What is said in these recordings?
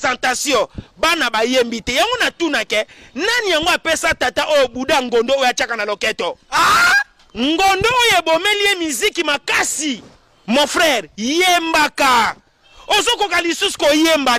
ostentation bana bayembi te yango na tuna ke nani yango apesa tata o buda ngondo oyo achaka na loketo ngondo oyo bomeli miziki makasi mon frère yembaka ozokoka lisusu koyemba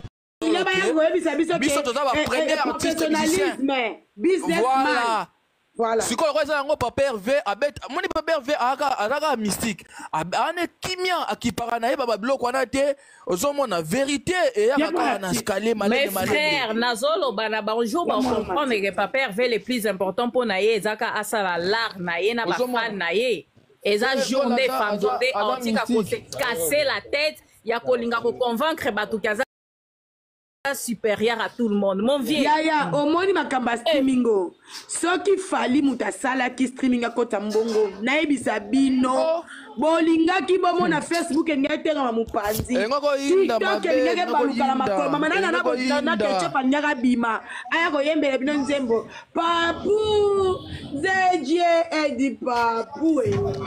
Voilà. Si quoi un papa Hervé abet mon papa Hervé aga mystique ane kimia akiparanaye baba bloc wana te ozomona vérité et ya na escalier mes frères nazolo bana bonjour ba comprendre que papa Hervé le plus important pour naye ezaka asala l'art naye na ba fan naye eza journée femme journée antique à casser la tête ya kolinga ko convaincre batu kaza supérieur à tout le monde mon vieux yaya omoni makamba streamingo soki fali muta sala ki streaming akota mbongo naebisa bino bolingaki bomona Facebook ngatera mupanzi TikTok ngeke balukala makolo mama nana na botana kechepa nyaka bima aya ko yembele bino nzembo papu zeje edi papu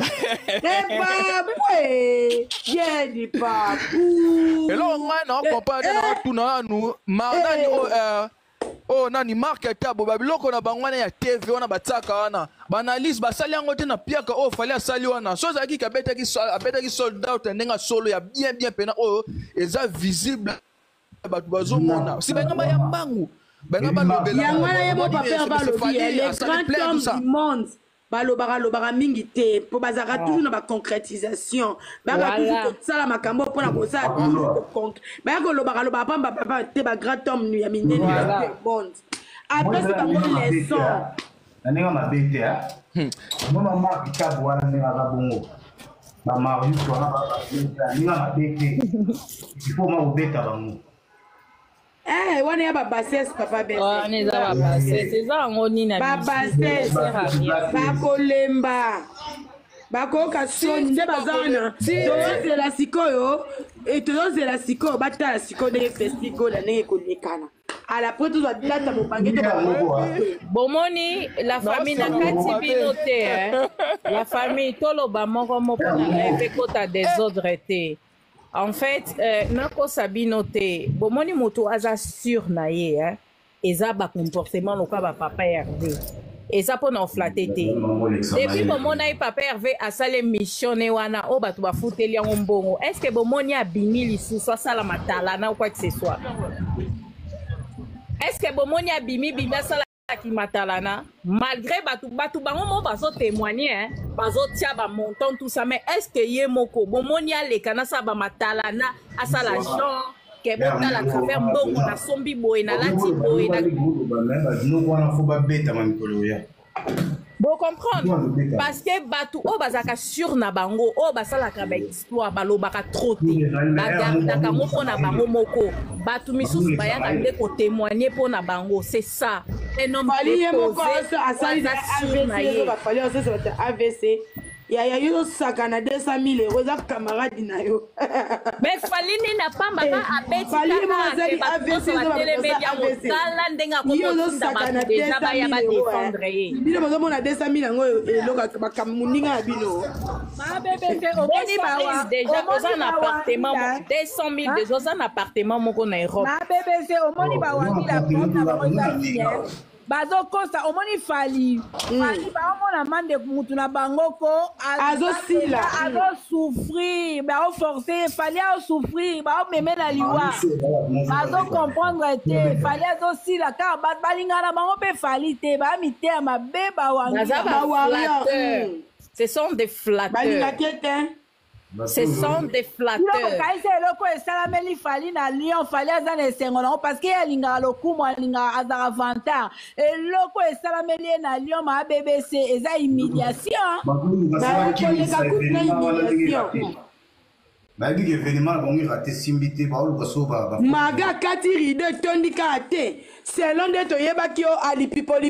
papu edi papu elo ngana comprendre na tuna nu marnani oh nani market abo babiloko na bangwana ya TV wana bataka wana banalise basali yango te na piaka oh fallait asali wana soza ki abetaki sold out ndenga solo ya bien pena oh eza visible batu bazomona si benga ya mbangu benga balobela yango na yebo papa balobi les grands hommes du monde balobaka mingi te po bazaka toujours na ba concrétisation baka toujours sala makambo pona ko sa toujours ba ko lobaka papa te ba grand homme nu ya minene du monde après c'est bango les sons nanga mabete ha mama marque tabu wana nanga babongo ba Marius wana ba nanga mabete il faut ma obeta bango wana ya babases papa bese wana eza babases eza ngoni na babases bakolemba bakoka soni nde bazana tozozela sikoyo tozozela sikoyo batala sikoyo ndenge festigola ndenge kolekana ala po tozwa data mobange to bomoni la famille na kati bino te la famille toloba moko moko na epe kota désordre te. En fait, nako sabino te bomoni moto aza sur na ye eza ba comportement loka ba papa Hervé eza pona oflaté te depuis bomona papa Hervé asale mission ne wana o batu ba futeli yango mbongo est-ce que bomoni abimi lisusu asala matala na quoi que ce soit est-ce que bomoni abimi asala ki matalana malgré batu bango mo bazo témoigner bazo tia ba montant tout ça mais est-ce que ye moko bomoni alekana sa ba matalana asala genre ke bota la travers mbongo na sombi boy na lati boy na no wana fo ba beta manikolo ya bon comprendre parce que batu o bazaka sur na bango o basalaka ba exploit balobaka trop te bagardaka mo pona bango moko batu misusu bayaka nde ko témoigner pona bango c'est ça un homme AVC ya yo sakana 200 000 euros za camarade na yo mais falini na pamba ba abeti kana AVC za telemedia mosala ndenga ko tunda ba déjà ba ya ba défendre ye bino bazo mona 200 000 yango eloka bakamuninga ya bino ma bébé c'est oboni ba déjà oza na appartement 200 000 déjà oza na appartement moko na Europe ma bébé c'est omoni ba wangi la porte na ba bazo kosa omoni fali baomona mande mutu na bangoko azosila souffrir bao forcer fali ao souffrir bao meme na liwa bazo comprendre te fali azosila car balingana bango pe fali te ba mite ya mabe ba wangi ce sont des flatteurs balingaki ce sont des flatteurs. Salameli fali na lion fali azana sengola parce que alinga lokumu alinga azara avantage et loko salameli na lion ma BBC eza humiliation ba dit événement bon raté simbité ba olu basoba maga kati ride tondika te selon de toyebaki o ali people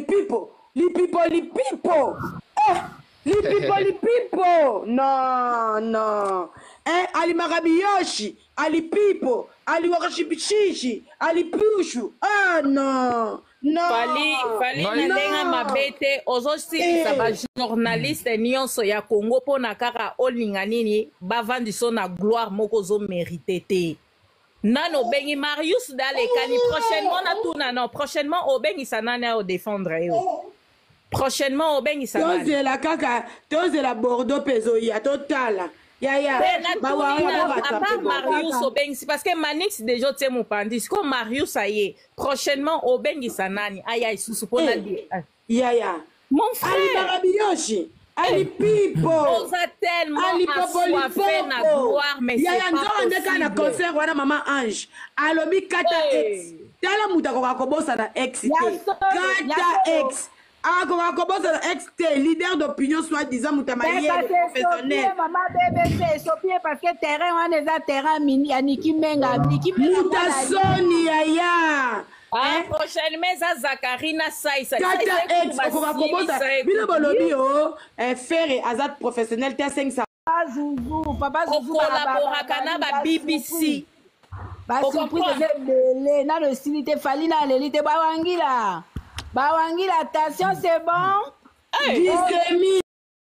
Lipipo, no. Ali Marabiyoshi, Ali Pipo, Ali Wakashipichishi, Ali Pushu. Ah, no. Fali na lenga mabete ozosi saba journaliste nyonso ya Congo pona kaka olinga nini bavandi so na gloire moko zo mérité te. Nano bengi Marius Dalekani prochainement na tuna non prochainement au bengi sanana au défendre yo. Prochainement au bengi sanana. Toze la kaka, toze la Bordeaux peso ya total. Ya à part Marius au bengi parce que Manix déjà tu mon pandis comme Marius ça y est prochainement au bengi sanani aya isusu pona di. Ya mon frère Ali Barabiyoshi. Ali Pipo. On a tellement assoiffé na gloire mais c'est pas possible. Na concert wana Maman Ange. Alobi kata X. Tala muta ko kobosa na X. Kata X. Ako kobosa na X leader d'opinion soi-disant mutamaye professionnel. Maman BBC Sophie parce que terrain wana eza terrain mini ya Niki Menga mutasoni ya. Prochainement ça Zakarina Saïsa Kata X ko kobosa bino bolobi o faire azat professionnel ta 500 Papa Zouzou collaboraka na ba BBC ba surprise belé na le silité fali na l'élite bawangila attention c'est bon Glycémie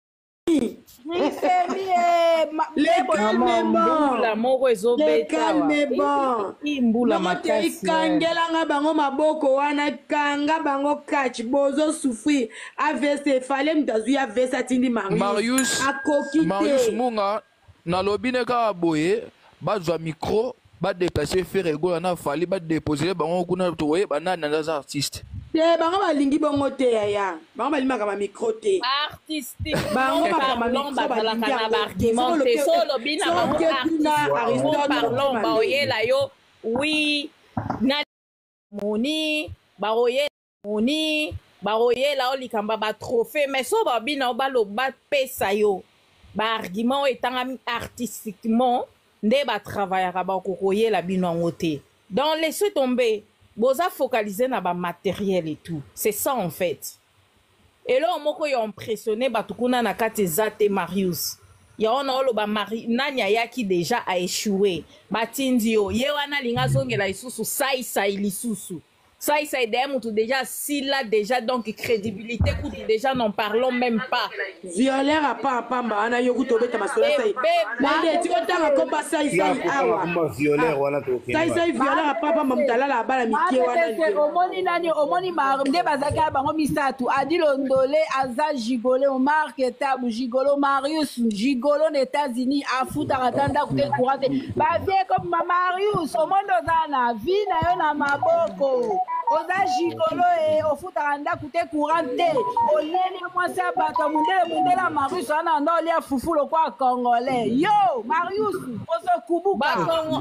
le calme bon imbula makasi kangelanga bango maboko wana kanga bango catch bozo souffrir AVC fallait mtazu AVC atindi Marius Munga na lobine ka boye bazwa micro ba déplacer faire ego na fali ba déposer bango kuna toye banana na artiste bango balingi bongo te ya bango balimaka ba micro te artistique bango ba argumenté solo bina bango artiste parlons ba oyela yo oui na moni ba oyela olikamba ba trophée mais so ba bina ba lo ba pesa yo ba argument etanga artistiquement nde ba travaillera ba kokoyela bino ngote donc laissez tomber. Boza focaliser na ba matériel et tout. C'est ça en fait. Et là moko yo impressionné batukuna na kati zate Marius. Ya ona olo ba Mari nanya yaki déjà a échoué. Batindi yo ye wana linga zongela isusu saisa ilisusu. Saisa idem tout déjà si là déjà donc crédibilité coup déjà n'en parlons même pas. Violeur a pas pamba ana yoku tobeta masola sai. Bande tiko tanga komba saisa awa. Violeur wana to. Saisa violeur a pas pamba mutala la bala mikie wana. Omoni marde bazaka bango misatu adilo ndole aza gigolé au marketable gigolo Marius gigolo aux États-Unis a futa ratanda kute courante. Ba vie comme Marius au monde na vie na yo na maboko. Oza gigolo et au foot anda coûté courant te oleli mwasi abato mundele Marius ana ndo lia fufu lo kwa congolais yo Marius ozo kubuka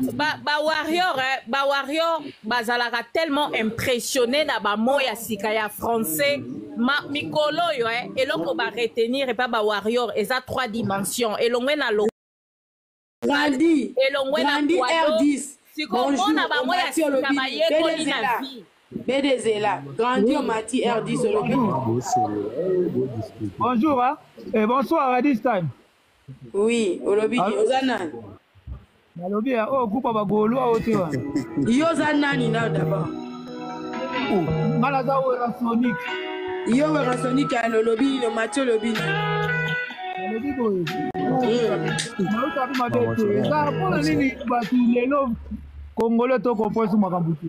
ba warrior bazalaka tellement impressionné na ba moya sika ya français mikolo yo eloko ba retenir et pas ba warrior eza 3 dimensions elongwe na lo grandi R10 bonjour na ba moya sika ba yekoli na vie Bédézéla, grandi au Mati R10 au lobby. Bonjour, hein? Et bonsoir à this time. Oui, au lobby, Yozanan. Au lobby, oh, groupe à Bagolo, à Otewa. Yozanan, il a d'abord. Malaza ou Erasonic. Yo Erasonic à le lobby, le Mathieu lobby. Le lobby, oui. Maruta kuma bete. Ça, pour le nini, batu lelo Congolais to comprend sur Makambuti.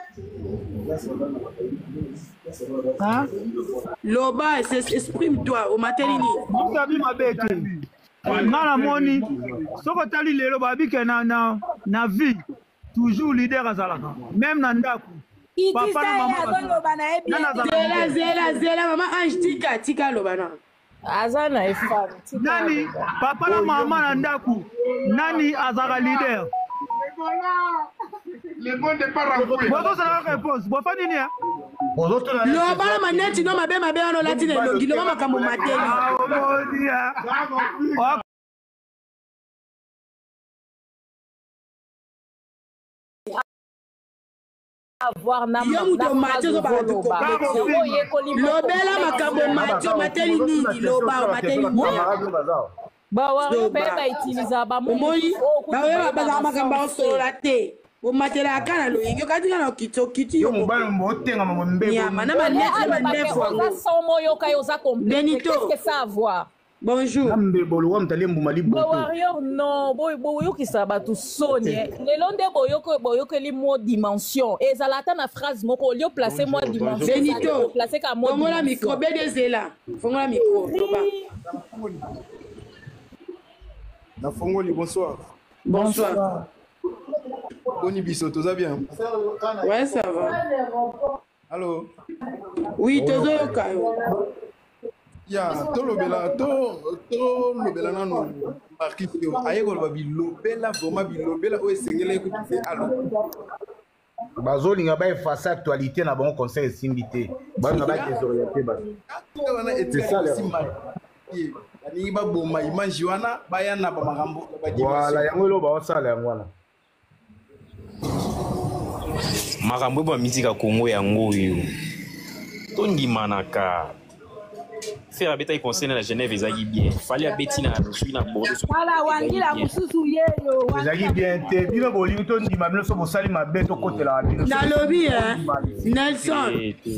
Hein? Loba, exprime-toi au maternini. Vous savez ma bête. Nana moni, soko tali lelo babi ke na vie toujours leader azalaka. Même na ndaku. Papa na maman. Zela maman Ange tika loba na. Azana e femme. Nani papa na maman na ndaku. Nani azaka leader? Le bon départ à vous. Bonjour, c'est la réponse. Bon, pas d'ini, hein? Le bala maneti no mabe no latine no gilo mama kamo mateli. Ah, bon dia. Avoir na lobela makambo matio mateli nini loba mateli nini ba wari be ba utiliser ba moyi ba we ba makambo solo te o matela kana lo yingo katika na kiti yo mobile mbotenga mambe ya mana maneti mandefo ça somo yo kayo za complet Benito qu'est-ce que ça avoir Bonjour. Warrior non, boyo qui ça batu soni. Le long de boyo que li mo dimension. Et ça l'attend la phrase moko lieu placer moi dimension. Benito. Placer ka mo. Fongo la micro BDZ là. Fongo la micro. Na Fongoli, bonsoir. Bonsoir. Boni Bisso, ça bien? Ouais, ça va. Allô? Oui, Tozo Yokayo. Ya, to lobela nano marquis aye ko bilobela vraiment bilobela o esengela écouter allo. Bazolinga ba effacer actualité na bon conseil simbité. Ba na ba désorienté ba. C'est ça le ani ba boma image wana baya na ba makambo ba di. Voilà, yango lo ba osala yango wana. Makambo ba musique ya Congo yango yo. Tondimanaka. Faire abeta concerne la Genève ezaki bien. Fallait abeti na suina Bordeaux. Voilà, wangila mususu yeyo. Ezaki bien te bino bolingo to ndima bino so bosali mabe to kotela bino. Na lobby Nelson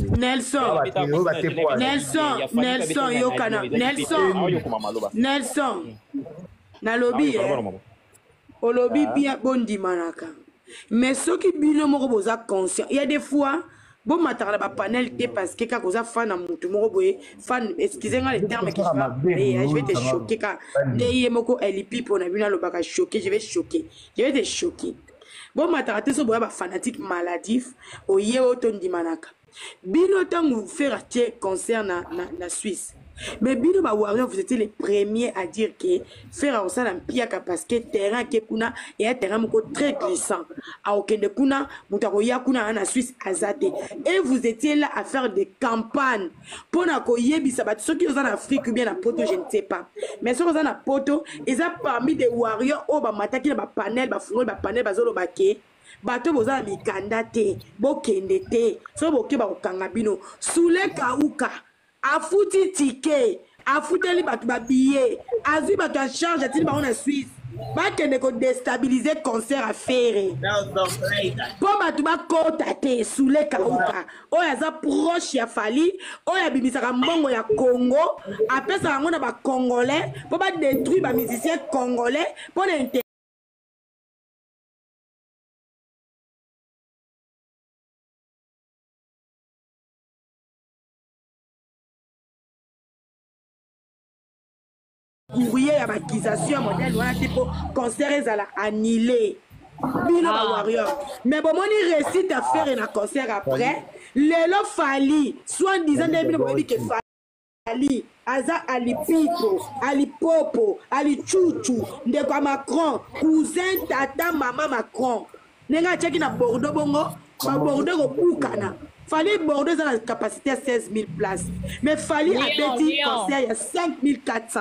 yokana. Nelson. Na lobby au lobby bien bondi manaka. Mais ceux qui bino moko boza conscient. Il y a des fois bon matara ba panel te parce que quand oza fan na mutu moko boye fan excusez-moi les termes qui je vais te choquer quand ndeye moko elipi pona bino lo baka choquer je vais te choquer bon matara te so boya ba fanatique maladif oye otondi manaka bino tangu faire un concert na Suisse. Mais bino ba warrior vous étiez les premiers à dire que faire ça dans piaka parce que terrain ke kuna et un terrain moko très glissant a aucun de kuna mutakoya kuna en Suisse azate et vous étiez là à faire des campagnes pour na ko yebisa bat ceux qui sont en Afrique ou bien na poto je ne sais pas mais ceux qui sont na poto ils ont parmi des warriors au ba mataki na ba panel ba fungol ba panel ba zolo baké bato boza mikanda te bokende te so boke ba kokanga bino soule kauka afuti ticket afuteli bato ba billet azui bato a charge atili ba on a Suisse bakende ko déstabiliser concert à faire po bato ba kota te soule kauka oyo aza proche ya Fally oyo abimisaka mbongo ya Congo apesaka ngo na ba congolais po ba détruire ba musiciens congolais po na courrier à l'accusation modèle voilà tipo concert ezala annulé bino ba warrior mais bon moni récite à faire un concert après lelo Fally soit disant bino bobi que Fally aza alipito alipopo alichuchu ndeko Macron cousin tata mama Macron nenga cheki na Bordeaux bongo ba Bordeaux ko bukana Fally Bordeaux a la capacité à 16 000 places. Mais Fally a petit concert, il y a 5 400.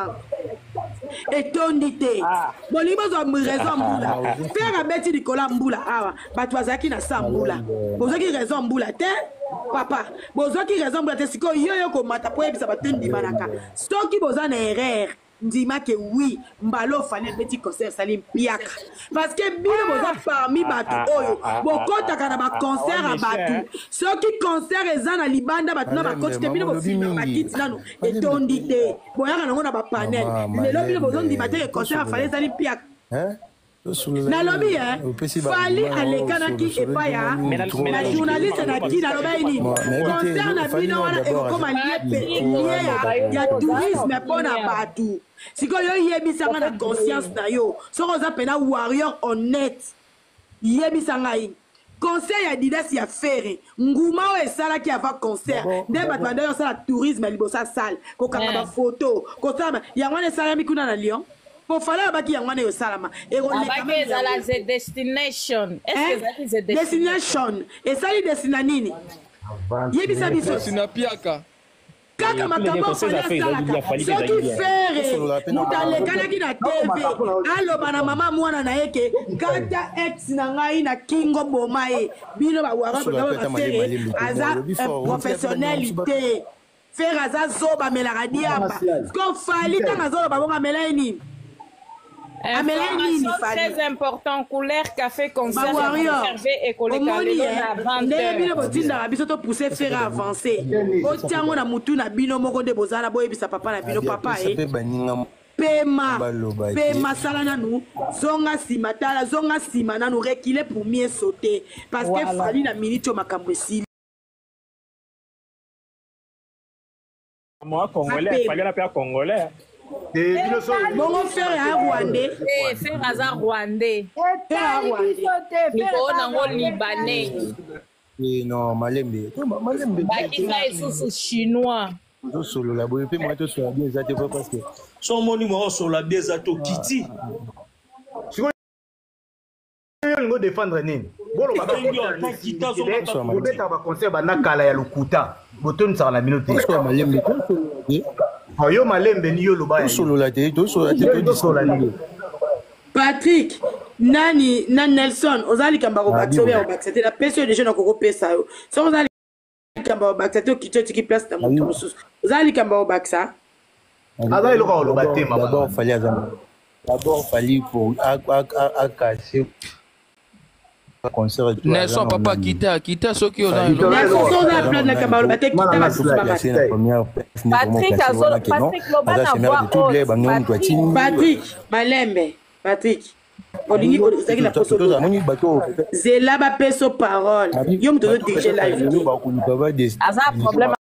Et ton dité. Bon, il y a une raison Mboula. Faire un petit Nicolas Mboula. Batouazaki na sa Mboula. Vous avez raison Mboula. Papa. Vous avez raison Mboula. C'est que yo ko mata po ebisa batendi manaka. Stoki boza na erreur. Ndima que oui, mbalo Fally un petit concert salim piaka. Parce que bino boza parmi batu oyo. Bokota kana ba concert a batu. Ceux qui concert ezana libanda batu na ba coach te bino bo filmer ba kit nano et tondité. Boyaka nango na ba panel. Lelo bino bozo ndima te concert a Fally salim piaka. Na lobby Fally alekanaki epaya na journaliste na ki na loba ini concert na bino wana ekoma lié ya tourisme pona batu sikoyo yebisanga na conscience na yo soko za pena warrior honnête yebisanga ini concert ya Didas ya Ferré nguma o esalaki ava concert nde bato banda yo sala tourisme libosa salle kokanga ba photo kosala yango wana esalami kuna na Lyon. Pour faire baki yangwana yo salama et on les la destination est-ce que c'est destination et ça li destina nini yebisa biso destina piaka kaka makambo Fally ce qui fait mutalekana na TV aloba na mama mwana na yeke kata ex na ngai na kingo bomae bino ba wara ba faire aza professionnalité faire aza zoba melaka diamba ko Fally tanga zoba bonga melaini Information très important, couleur café concert conservé et collecté à 20h. Biso to pousser faire avancer. O tiango na mutu na bino moko de bozala boye bisa papa na bino papa Pema sala nanu zonga sima tala zonga sima nanu reculer pour mieux sauter parce que fali na minute o makambo esili. Moi congolais, fallait la faire congolais. Bon frère à Rwandais. Frère à Rwandais. Libanais. Non, Malembe. Bakisa est sous chinois. Solo la boye pe moi to so bien ça te parce que son monument sur la bien ça to kiti. Si on défendre nini. Bolo ba kita so ba beta ba conseil ba nakala ya lukuta. Botoni sa na minute. So Malembe. Yo Malembe ni yo loba. Solo la te to so la te. Patrick nani na Nelson ozali kamba ko baksobe o baksete la personne de jeune ko pesa yo. So ozali kamba baksato qui place dans mon ressource. Ozali kamba baksa. Azali lo ko lo batte mama. D'abord fallait pour à cacher concert. Nelson papa quitta ce qui Nelson on a plein de kamba batte quitta la Patrick Malembe Patrick Olingi ozaki na poso zela ba peso parole yo mto dirige live asa problème